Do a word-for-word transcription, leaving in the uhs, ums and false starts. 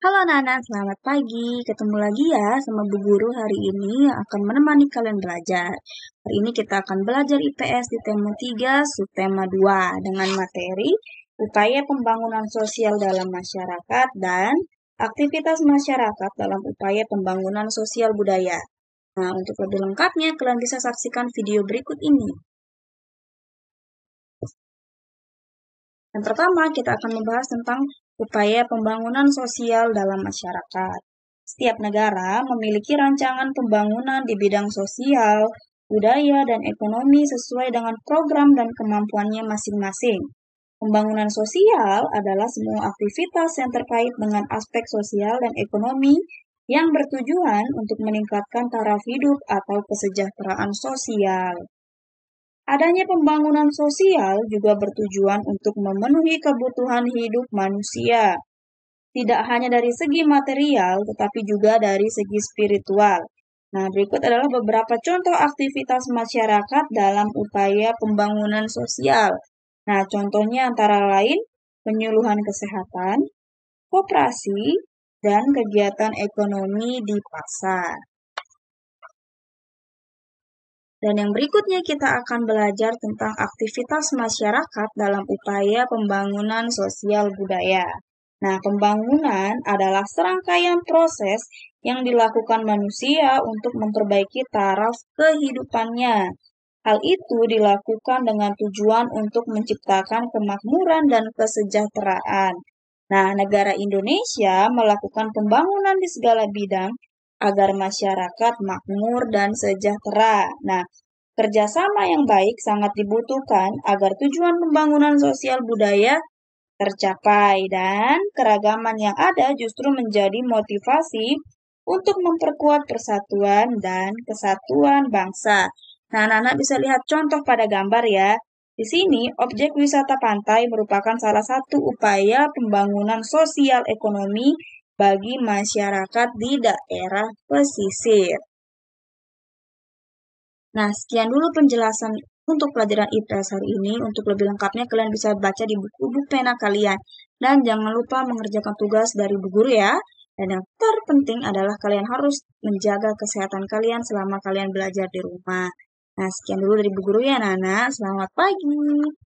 Halo anak-anak, selamat pagi. Ketemu lagi ya sama Bu Guru hari ini yang akan menemani kalian belajar. Hari ini kita akan belajar I P S di tema tiga, subtema dua dengan materi upaya pembangunan sosial dalam masyarakat dan aktivitas masyarakat dalam upaya pembangunan sosial budaya. Nah, untuk lebih lengkapnya kalian bisa saksikan video berikut ini. Yang pertama, kita akan membahas tentang upaya pembangunan sosial dalam masyarakat. Setiap negara memiliki rancangan pembangunan di bidang sosial, budaya, dan ekonomi sesuai dengan program dan kemampuannya masing-masing. Pembangunan sosial adalah semua aktivitas yang terkait dengan aspek sosial dan ekonomi yang bertujuan untuk meningkatkan taraf hidup atau kesejahteraan sosial. Adanya pembangunan sosial juga bertujuan untuk memenuhi kebutuhan hidup manusia, tidak hanya dari segi material, tetapi juga dari segi spiritual. Nah, berikut adalah beberapa contoh aktivitas masyarakat dalam upaya pembangunan sosial. Nah, contohnya antara lain penyuluhan kesehatan, koperasi, dan kegiatan ekonomi di pasar. Dan yang berikutnya kita akan belajar tentang aktivitas masyarakat dalam upaya pembangunan sosial budaya. Nah, pembangunan adalah serangkaian proses yang dilakukan manusia untuk memperbaiki taraf kehidupannya. Hal itu dilakukan dengan tujuan untuk menciptakan kemakmuran dan kesejahteraan. Nah, negara Indonesia melakukan pembangunan di segala bidang agar masyarakat makmur dan sejahtera. Nah, kerjasama yang baik sangat dibutuhkan agar tujuan pembangunan sosial budaya tercapai dan keragaman yang ada justru menjadi motivasi untuk memperkuat persatuan dan kesatuan bangsa. Nah, anak-anak bisa lihat contoh pada gambar ya. Di sini, objek wisata pantai merupakan salah satu upaya pembangunan sosial ekonomi bagi masyarakat di daerah pesisir. Nah, sekian dulu penjelasan untuk pelajaran I P S hari ini. Untuk lebih lengkapnya, kalian bisa baca di buku-buku pena kalian. Dan jangan lupa mengerjakan tugas dari Bu Guru ya. Dan yang terpenting adalah kalian harus menjaga kesehatan kalian selama kalian belajar di rumah. Nah, sekian dulu dari Bu Guru ya, Nana. Selamat pagi.